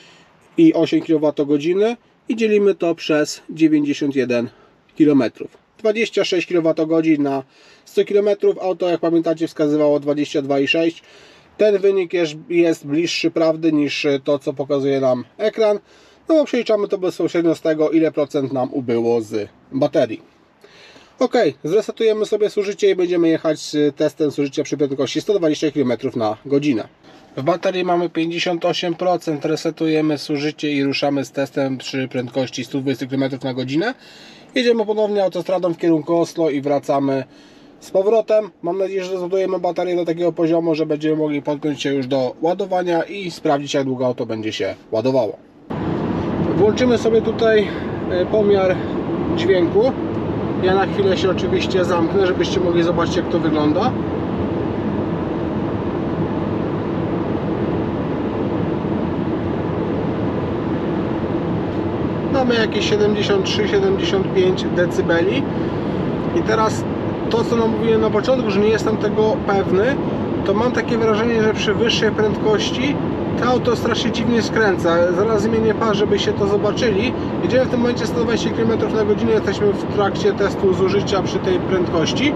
i osiem kilowatogodzin i dzielimy to przez dziewięćdziesiąt jeden kilometrów. dwadzieścia sześć kilowatogodzin na sto kilometrów, auto, jak pamiętacie, wskazywało dwadzieścia dwa i sześć. Ten wynik jest, jest bliższy prawdy niż to, co pokazuje nam ekran, no bo przeliczamy to bezpośrednio z tego, ile procent nam ubyło z baterii. Ok, zresetujemy sobie zużycie i będziemy jechać z testem zużycia przy prędkości sto dwadzieścia kilometrów na godzinę. W baterii mamy pięćdziesiąt osiem procent, resetujemy zużycie i ruszamy z testem przy prędkości sto dwadzieścia kilometrów na godzinę. Jedziemy ponownie autostradą w kierunku Oslo i wracamy z powrotem. Mam nadzieję, że zładujemy baterię do takiego poziomu, że będziemy mogli podpiąć się już do ładowania i sprawdzić, jak długo auto będzie się ładowało. Włączymy sobie tutaj pomiar dźwięku. Ja na chwilę się oczywiście zamknę, żebyście mogli zobaczyć, jak to wygląda. Mamy jakieś siedemdziesiąt trzy siedemdziesiąt pięć decybeli. I teraz to, co nam mówiłem na początku, że nie jestem tego pewny, to mam takie wrażenie, że przy wyższej prędkości To auto strasznie dziwnie skręca. Zaraz zmienię pas, żebyście to zobaczyli. Jedziemy w tym momencie sto dwadzieścia kilometrów na godzinę. Jesteśmy w trakcie testu zużycia przy tej prędkości.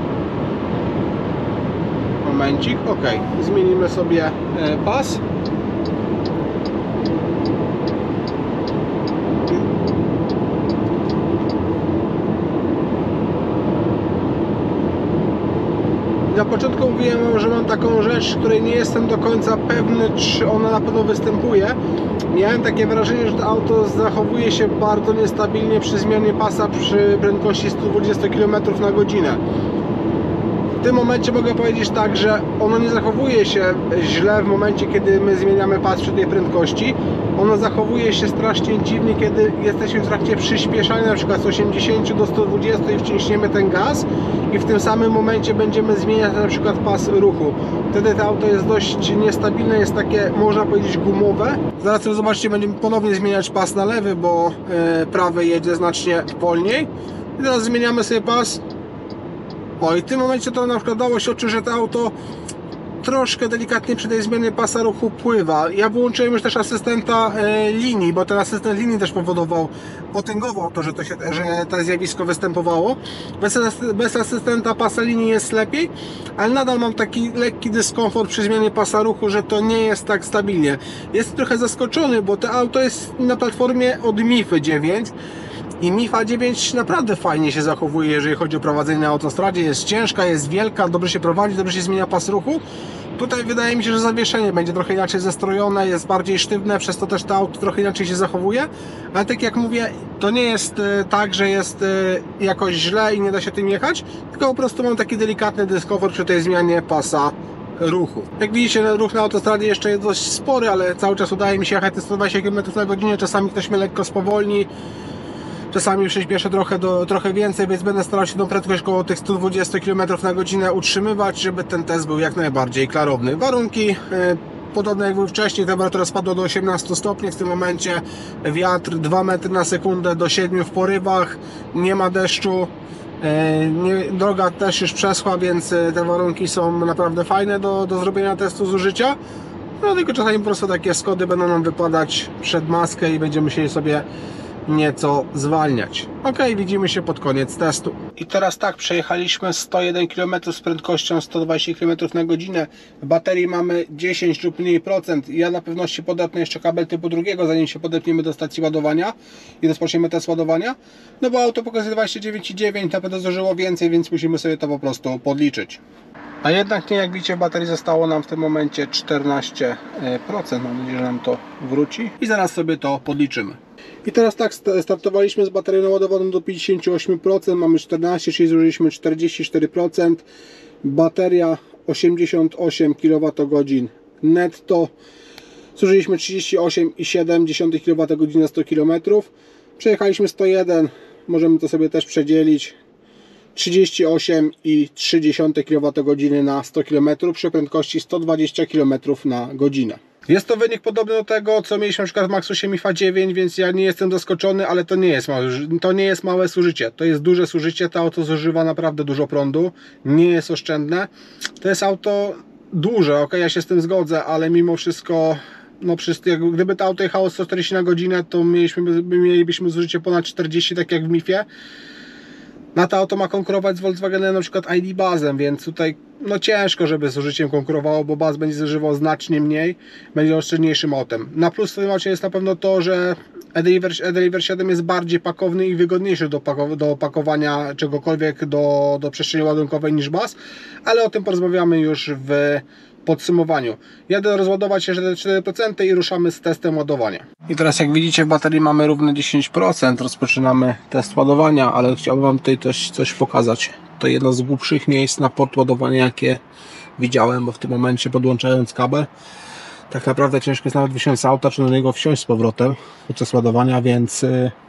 Momencik, ok. Zmienimy sobie pas. Na początku mówiłem, że mam taką rzecz, której nie jestem do końca pewny, czy ona na pewno występuje. Miałem takie wrażenie, że to auto zachowuje się bardzo niestabilnie przy zmianie pasa przy prędkości sto dwadzieścia kilometrów na godzinę. W tym momencie mogę powiedzieć tak, że ono nie zachowuje się źle w momencie, kiedy my zmieniamy pas przy tej prędkości. Ono zachowuje się strasznie dziwnie, kiedy jesteśmy w trakcie przyspieszania, na przykład z osiemdziesięciu do stu dwudziestu i wciśniemy ten gaz i w tym samym momencie będziemy zmieniać na przykład pas ruchu. Wtedy to auto jest dość niestabilne, jest takie, można powiedzieć, gumowe. Zaraz zobaczcie, będziemy ponownie zmieniać pas na lewy, bo yy, prawy jedzie znacznie wolniej. I teraz zmieniamy sobie pas. O, i w tym momencie to na przykład dało się odczuć, że to auto troszkę delikatnie przy tej zmianie pasa ruchu pływa. Ja wyłączyłem już też asystenta e, linii, bo ten asystent linii też powodował, potęgował to, że to, się, że to zjawisko występowało. Bez, bez asystenta pasa linii jest lepiej, ale nadal mam taki lekki dyskomfort przy zmianie pasa ruchu, że to nie jest tak stabilnie. Jestem trochę zaskoczony, bo to auto jest na platformie od MIFY dziewięć. I MIFA dziewięć naprawdę fajnie się zachowuje, jeżeli chodzi o prowadzenie na autostradzie. Jest ciężka, jest wielka, dobrze się prowadzi, dobrze się zmienia pas ruchu. Tutaj wydaje mi się, że zawieszenie będzie trochę inaczej zestrojone, jest bardziej sztywne, przez to też to auto trochę inaczej się zachowuje. Ale tak jak mówię, to nie jest tak, że jest jakoś źle i nie da się tym jechać, tylko po prostu mam taki delikatny dyskomfort przy tej zmianie pasa ruchu. Jak widzicie, ruch na autostradzie jeszcze jest dość spory, ale cały czas udaje mi się jechać te sto dwadzieścia kilometrów na godzinę. Czasami ktoś mnie lekko spowolni. Czasami przyspieszę trochę, do, trochę więcej, więc będę starał się tą prędkość około tych stu dwudziestu kilometrów na godzinę utrzymywać, żeby ten test był jak najbardziej klarowny. Warunki yy, podobne jak były wcześniej, temperatura spadła do osiemnastu stopni w tym momencie, wiatr dwa metry na sekundę do siedmiu w porywach, nie ma deszczu, yy, nie, droga też już przeschła, więc te warunki są naprawdę fajne do, do zrobienia testu zużycia. No tylko czasami po prostu takie skody będą nam wypadać przed maskę i będziemy musieli sobie nieco zwalniać. Ok, widzimy się pod koniec testu. I teraz tak, przejechaliśmy sto jeden kilometrów z prędkością sto dwadzieścia kilometrów na godzinę. W baterii mamy dziesięć lub mniej procent. Ja na pewności podepnę jeszcze kabel typu drugiego, zanim się podepniemy do stacji ładowania i rozpoczniemy test ładowania. No bo auto pokazuje dwadzieścia dziewięć i dziewięć, na pewno zużyło więcej, więc musimy sobie to po prostu podliczyć. A jednak nie, jak widzicie, w baterii zostało nam w tym momencie czternaście procent. Mam nadzieję, że nam to wróci. I zaraz sobie to podliczymy. I teraz tak, startowaliśmy z baterią naładowaną do pięćdziesięciu ośmiu procent, mamy czternaście, czyli zużyliśmy czterdzieści cztery procent. Bateria osiemdziesiąt osiem kilowatogodzin netto. Zużyliśmy trzydzieści osiem przecinek siedem kilowatogodzin na sto kilometrów. Przejechaliśmy sto jeden, możemy to sobie też przedzielić. trzydzieści osiem przecinek trzy kilowatogodzin na sto kilometrów przy prędkości sto dwadzieścia kilometrów na godzinę. Jest to wynik podobny do tego, co mieliśmy na przykład w Maxusie MIFA dziewięć, więc ja nie jestem zaskoczony, ale to nie jest małe, to nie jest małe zużycie. To jest duże zużycie, to auto zużywa naprawdę dużo prądu, nie jest oszczędne. To jest auto duże, ok, ja się z tym zgodzę, ale mimo wszystko, no jak gdyby to auto jechało sto czterdzieści na godzinę, to mieliśmy, mielibyśmy zużycie ponad czterdzieści, tak jak w MIFie. Na to auto ma konkurować z Volkswagenem na przykład I D Buzzem, więc tutaj no ciężko, żeby z zużyciem konkurowało, bo Buzz będzie zużywał znacznie mniej, będzie oszczędniejszym autem. Na plus w tym aucie jest na pewno to, że e-Deliver siedem jest bardziej pakowny i wygodniejszy do, pakow do pakowania czegokolwiek do, do przestrzeni ładunkowej niż Buzz, ale o tym porozmawiamy już w podsumowaniu. Jadę rozładować jeszcze cztery procent i ruszamy z testem ładowania. I teraz jak widzicie, w baterii mamy równe dziesięć procent. Rozpoczynamy test ładowania, ale chciałbym Wam tutaj też coś pokazać. To jedno z głupszych miejsc na port ładowania, jakie widziałem, bo w tym momencie podłączając kabel, tak naprawdę ciężko jest nawet wysiąść z auta, czy do niego wsiąść z powrotem podczas ładowania, więc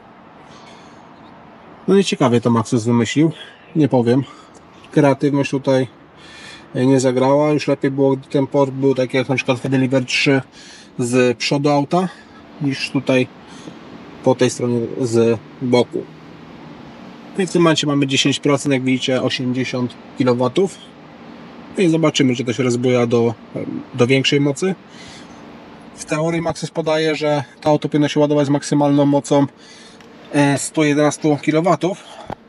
no nieciekawie to Maxus wymyślił, nie powiem. Kreatywność tutaj nie zagrała, już lepiej było, gdy ten port był tak jak na przykład w e-Deliver trzy z przodu auta, niż tutaj po tej stronie z boku. I w tym momencie mamy dziesięć procent, jak widzicie osiemdziesiąt kilowatów. I zobaczymy, czy to się rozbuja do, do większej mocy. W teorii Maxus podaje, że to auto powinno się ładować z maksymalną mocą sto jedenaście kilowatów.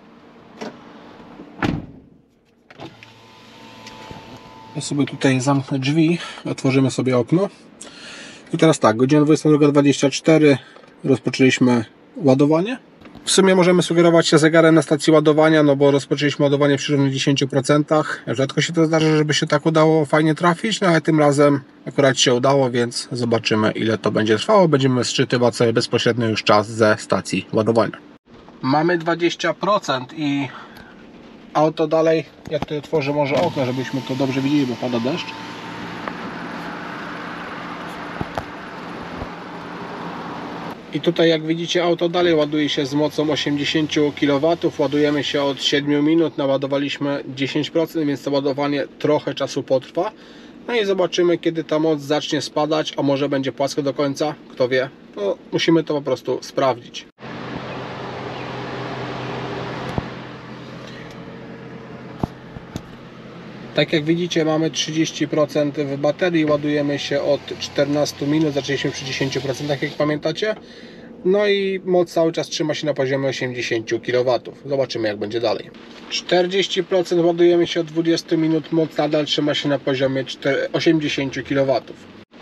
Ja sobie tutaj zamknę drzwi, otworzymy sobie okno. I teraz tak, godzina dwudziesta druga dwadzieścia cztery, rozpoczęliśmy ładowanie. W sumie możemy sugerować się zegarem na stacji ładowania, no bo rozpoczęliśmy ładowanie przy równych dziesięciu procentach. Rzadko się to zdarza, żeby się tak udało fajnie trafić, no ale tym razem akurat się udało, więc zobaczymy, ile to będzie trwało. Będziemy sczytywać sobie bezpośrednio już czas ze stacji ładowania. Mamy dwadzieścia procent i auto dalej, jak tutaj otworzę może okno, żebyśmy to dobrze widzieli, bo pada deszcz. I tutaj jak widzicie, auto dalej ładuje się z mocą osiemdziesiąt kilowatów, ładujemy się od siedmiu minut, naładowaliśmy dziesięć procent, więc to ładowanie trochę czasu potrwa. No i zobaczymy, kiedy ta moc zacznie spadać, a może będzie płasko do końca, kto wie. No, musimy to po prostu sprawdzić. Tak jak widzicie, mamy trzydzieści procent w baterii, ładujemy się od czternastu minut, zaczęliśmy przy dziesięciu procentach, jak pamiętacie. No i moc cały czas trzyma się na poziomie osiemdziesięciu kilowatów. Zobaczymy, jak będzie dalej. czterdzieści procent ładujemy się od dwudziestu minut, moc nadal trzyma się na poziomie osiemdziesięciu kilowatów.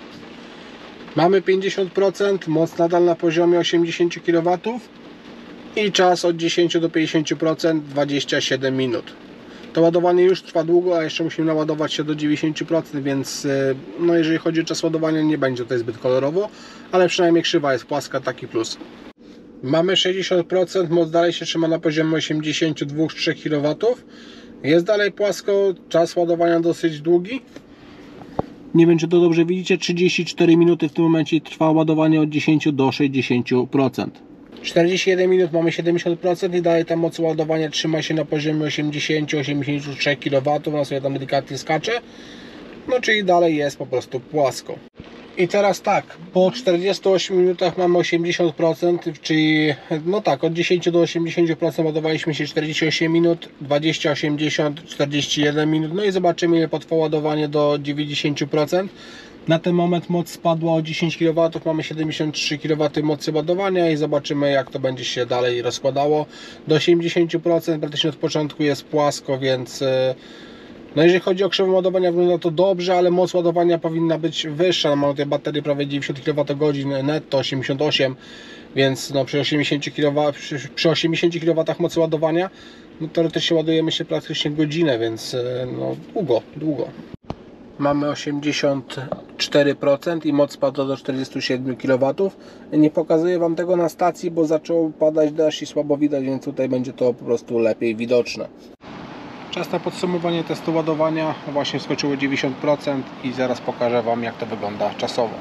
Mamy pięćdziesiąt procent, moc nadal na poziomie osiemdziesięciu kilowatów i czas od dziesięciu do pięćdziesięciu procent dwadzieścia siedem minut. To ładowanie już trwa długo, a jeszcze musimy naładować się do dziewięćdziesięciu procent, więc no jeżeli chodzi o czas ładowania, nie będzie tutaj zbyt kolorowo, ale przynajmniej krzywa jest płaska, taki plus. Mamy sześćdziesiąt procent, moc dalej się trzyma na poziomie osiemdziesięciu dwóch do trzech kilowatów. Jest dalej płasko, czas ładowania dosyć długi. Nie wiem, czy to dobrze widzicie, trzydzieści cztery minuty w tym momencie trwa ładowanie od dziesięciu do sześćdziesięciu procent. czterdzieści jeden minut, mamy siedemdziesiąt procent i dalej ta moc ładowania trzyma się na poziomie osiemdziesięciu do osiemdziesięciu trzech kilowatów, ona sobie tam delikatnie skacze, no czyli dalej jest po prostu płasko. I teraz tak, po czterdziestu ośmiu minutach mamy osiemdziesiąt procent, czyli no tak, od dziesięciu do osiemdziesięciu procent ładowaliśmy się czterdzieści osiem minut, dwadzieścia, osiemdziesiąt, czterdzieści jeden minut, no i zobaczymy, ile potrwa ładowanie do dziewięćdziesięciu procent. Na ten moment moc spadła o dziesięć kilowatów, mamy siedemdziesiąt trzy kilowatów mocy ładowania i zobaczymy, jak to będzie się dalej rozkładało. Do osiemdziesięciu procent praktycznie od początku jest płasko, więc no jeżeli chodzi o krzywą ładowania, wygląda to dobrze, ale moc ładowania powinna być wyższa. Mamy tutaj baterię prawie dziewięćdziesiąt kilowatogodzin, netto osiemdziesiąt osiem, więc no przy osiemdziesięciu kilowatach, przy, przy osiemdziesięciu kilowatach mocy ładowania, no teoretycznie ładujemy się praktycznie godzinę, więc no długo, długo. Mamy osiemdziesiąt cztery procent i moc spadła do czterdziestu siedmiu kilowatów. Nie pokazuję Wam tego na stacji, bo zaczął padać deszcz i słabo widać, więc tutaj będzie to po prostu lepiej widoczne. Czas na podsumowanie testu ładowania właśnie skoczyło dziewięćdziesiąt procent i zaraz pokażę Wam, jak to wygląda czasowo.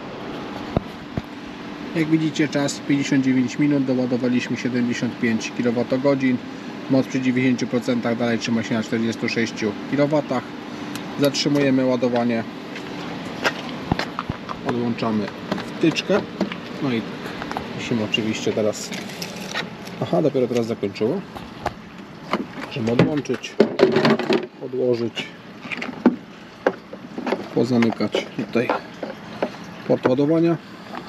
Jak widzicie, czas pięćdziesiąt dziewięć minut, doładowaliśmy siedemdziesiąt pięć kilowatogodzin. Moc przy dziewięćdziesięciu procentach dalej trzyma się na czterdziestu sześciu kilowatach. Zatrzymujemy ładowanie, odłączamy wtyczkę, no i musimy oczywiście teraz, aha, dopiero teraz zakończyło, możemy odłączyć, odłożyć, pozamykać tutaj port ładowania.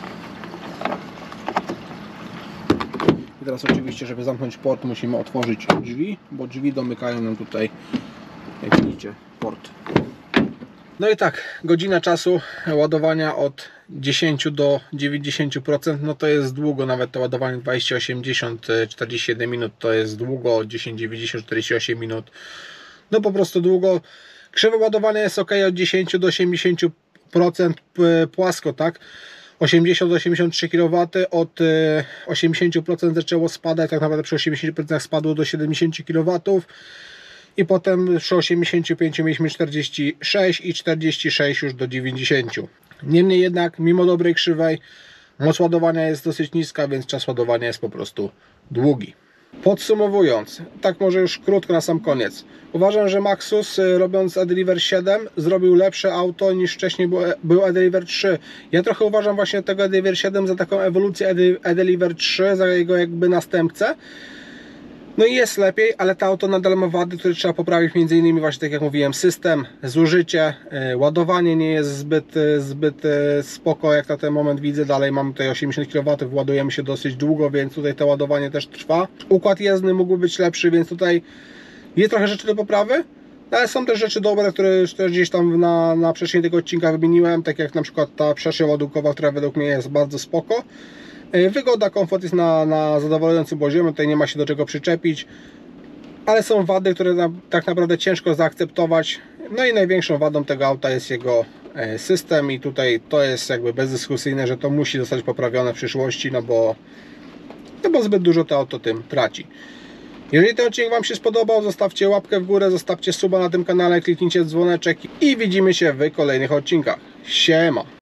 I teraz oczywiście, żeby zamknąć port, musimy otworzyć drzwi, bo drzwi domykają nam tutaj, jak widzicie, port. No i tak, godzina czasu ładowania od dziesięciu do dziewięćdziesięciu procent, no to jest długo, nawet to ładowanie dwadzieścia, osiemdziesiąt, czterdzieści jeden minut to jest długo, dziesięć, dziewięćdziesiąt, czterdzieści osiem minut, no po prostu długo. Krzywe ładowania jest ok, od dziesięciu do osiemdziesięciu procent płasko, tak? osiemdziesiąt do osiemdziesięciu trzech kilowatów, od osiemdziesięciu procent zaczęło spadać, tak naprawdę przy osiemdziesięciu procent spadło do siedemdziesięciu kilowatów. I potem przy osiemdziesięciu pięciu mieliśmy czterdzieści sześć i czterdzieści sześć już do dziewięćdziesięciu. Niemniej jednak, mimo dobrej krzywej, moc ładowania jest dosyć niska, więc czas ładowania jest po prostu długi. Podsumowując, tak może już krótko na sam koniec. Uważam, że Maxus, robiąc eDeliver siedem, zrobił lepsze auto niż wcześniej był eDeliver trzy. Ja trochę uważam właśnie tego eDeliver siedem za taką ewolucję eDeliver trzy, za jego jakby następcę. No i jest lepiej, ale to auto nadal ma wady, które trzeba poprawić, między innymi właśnie tak jak mówiłem, system, zużycie, yy, ładowanie nie jest zbyt, yy, zbyt yy, spoko, jak na ten moment widzę. Dalej mam tutaj osiemdziesiąt kilowatów, ładujemy się dosyć długo, więc tutaj to ładowanie też trwa. Układ jezdny mógłby być lepszy, więc tutaj jest trochę rzeczy do poprawy, ale są też rzeczy dobre, które już też gdzieś tam na, na przestrzeni tego odcinka wymieniłem, tak jak na przykład ta przestrzeń ładunkowa, która według mnie jest bardzo spoko. Wygoda, komfort jest na, na zadowalającym poziomie, tutaj nie ma się do czego przyczepić, ale są wady, które na, tak naprawdę ciężko zaakceptować. No i największą wadą tego auta jest jego system i tutaj to jest jakby bezdyskusyjne, że to musi zostać poprawione w przyszłości, no bo, no bo zbyt dużo to auto tym traci. Jeżeli ten odcinek Wam się spodobał, zostawcie łapkę w górę, zostawcie suba na tym kanale, kliknijcie w dzwoneczek i widzimy się w kolejnych odcinkach. Siema!